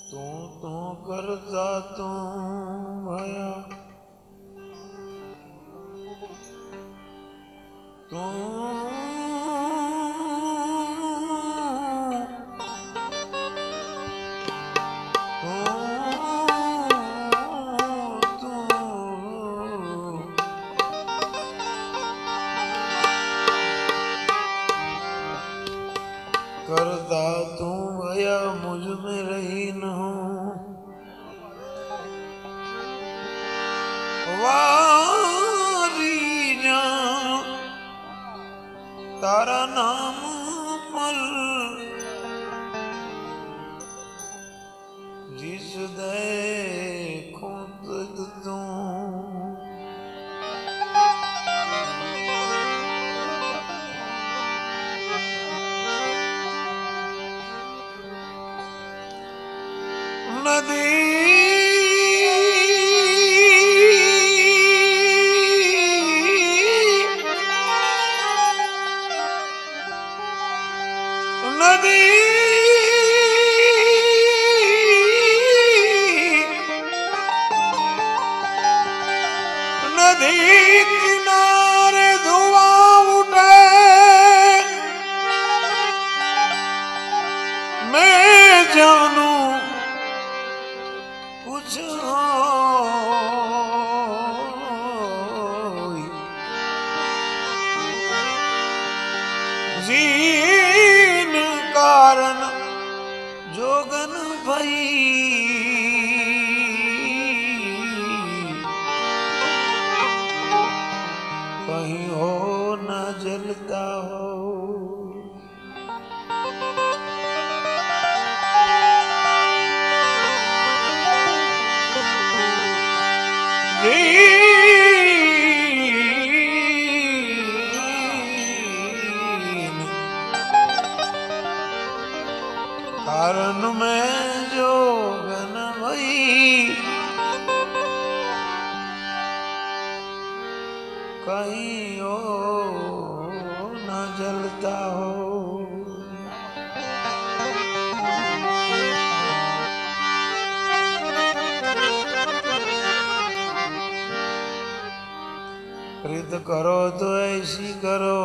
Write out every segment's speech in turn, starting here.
तू करता तू भया तू करता तू भया मुझ में रही न हूँ वारी जा तारा नाम पल जिस देखो तुझ तू नदी नदी नदी किनारे धुआं उठे मैं जानू कुछ जीन कारण जोगन भई कहीं हो न जलता हो कारण में जोगन भई कहीं हो न जलता हो प्रीत करो तो ऐसी करो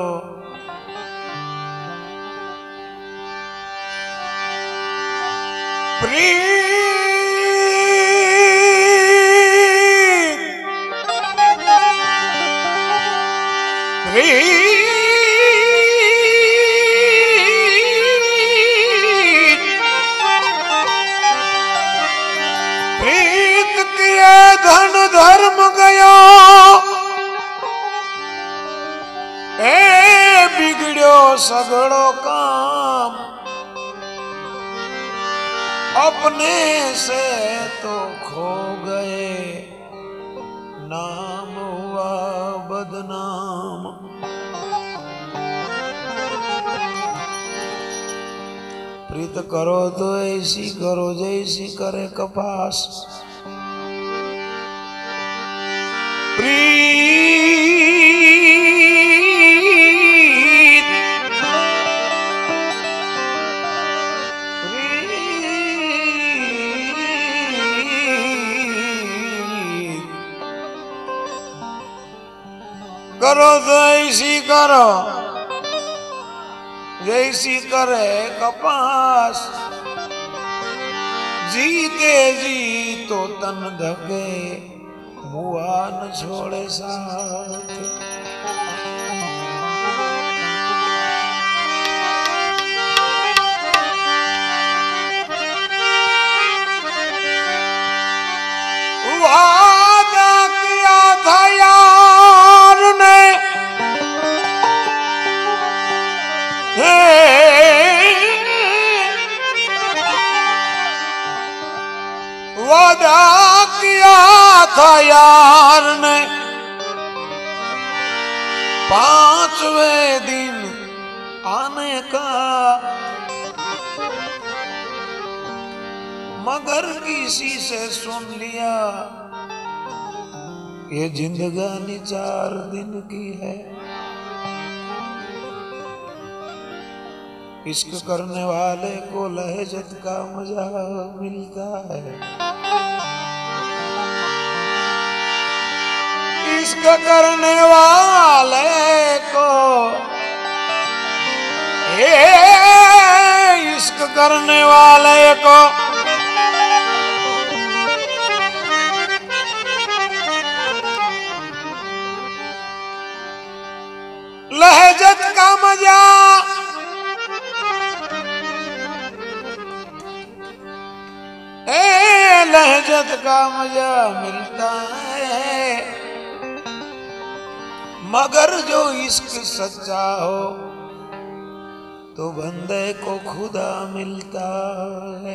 प्रीत किए धन धर्म गयो ए बिगड़ो सगड़ो काम अपने से तो खो गए नाम हुआ बदनाम प्रीत करो तो ऐसी करो जैसी करे कपास करो तो ऐसी करो जैसी करे कपास जीते जी तो तन धके मुआ न छोड़े साथ वादा किया था यार ने वादा किया था यार ने 5वें दिन आने का मगर किसी से सुन लिया ये जिंदगानी 4 दिन की है इश्क करने वाले को लहजत का मजा मिलता है। इश्क करने वाले को इश्क करने वाले को लहजत का मजा लहजत का मजा मिलता है, मगर जो इश्क सच्चा हो तो बंदे को खुदा मिलता है।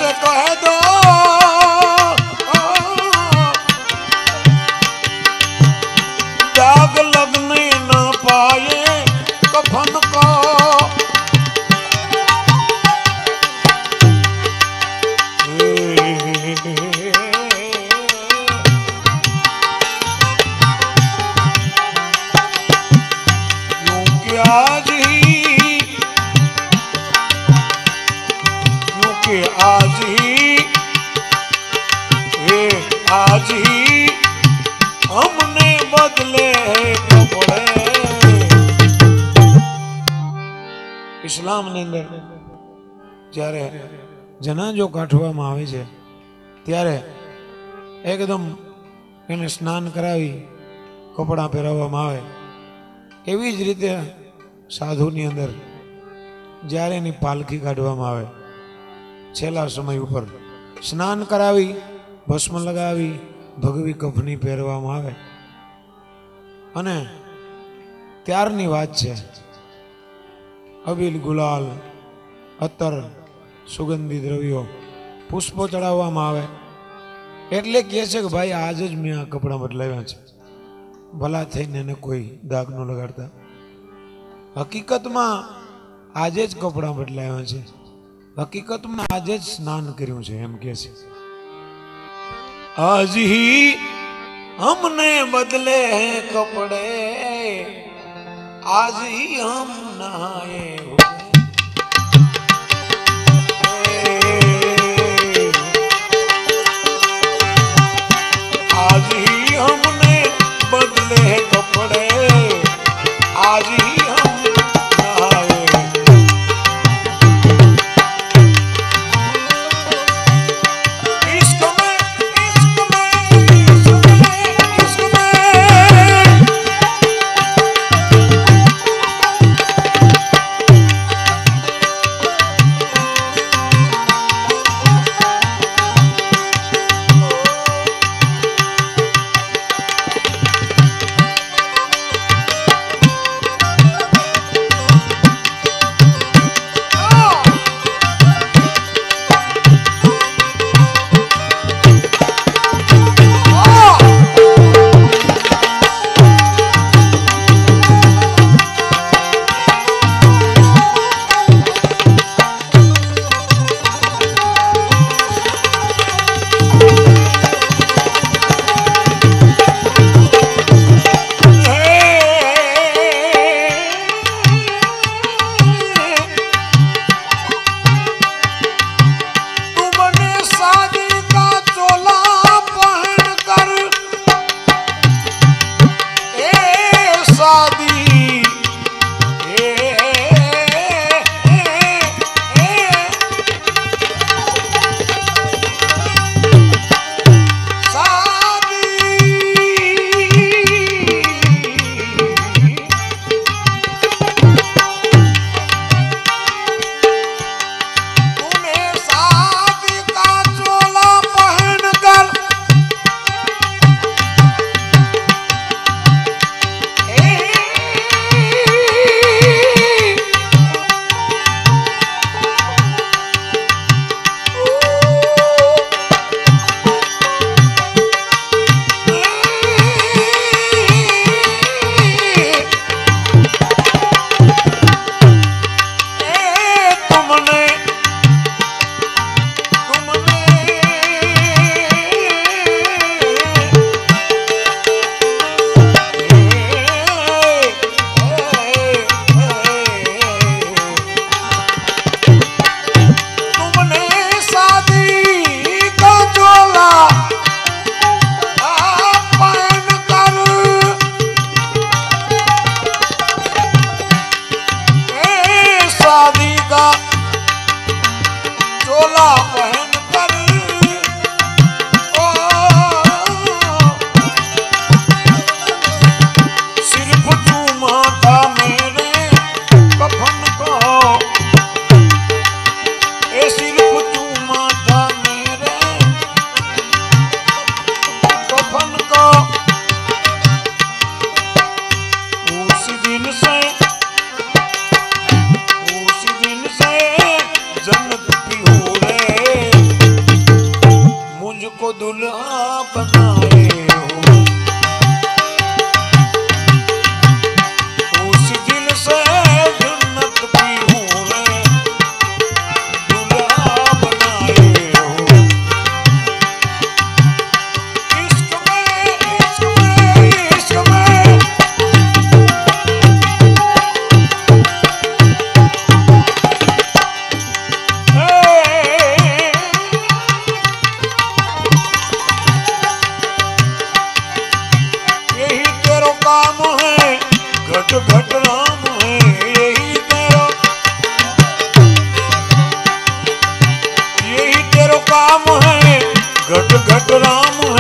से कह दो दाग लगने न पाए कफन को। आज ही हमने बदले कपड़े। इस्लाम ने अंदर જ્યારે જનાજો કાઢવામાં આવે છે ત્યારે એકદમ એને સ્નાન કરાવી કપડાં પહેરાવવામાં આવે। એવી જ રીતે સાધુની અંદર જ્યારે એની પાલખી કાઢવામાં આવે છેલ્લા સમય ઉપર સ્નાન કરાવી ભસ્મ લગાવી ભગવી કફની પહેરવામાં આવે। અને ત્યારની વાત છે, અબીલ ગુલાલ અત્તર સુગંધી દ્રવ્યો પુષ્પો ચડાવવામાં આવે। એટલે કહે છે કે ભાઈ આજ જ મેં આ કપડાં બદલાવ્યા છે, ભલા થઈને એને કોઈ દાગ ન લગાડતા। હકીકતમાં આજે જ કપડાં બદલાવ્યા છે, હકીકતમાં આજે જ સ્નાન કર્યું છે એમ કહે છે। आज ही हमने बदले हैं कपड़े, आज ही हम नहाए हुए। आज ही हमने बदले हैं कपड़े, आज ही हम नहाए। जन्नत की हो रे दुल्हा बनाए हो, उस दिल से जन्नत की हूँ रे दुल्हा बनाए हो। इश्क में इश्क में इश्क में घट घट राम है, यही तेरो काम है, घट घट राम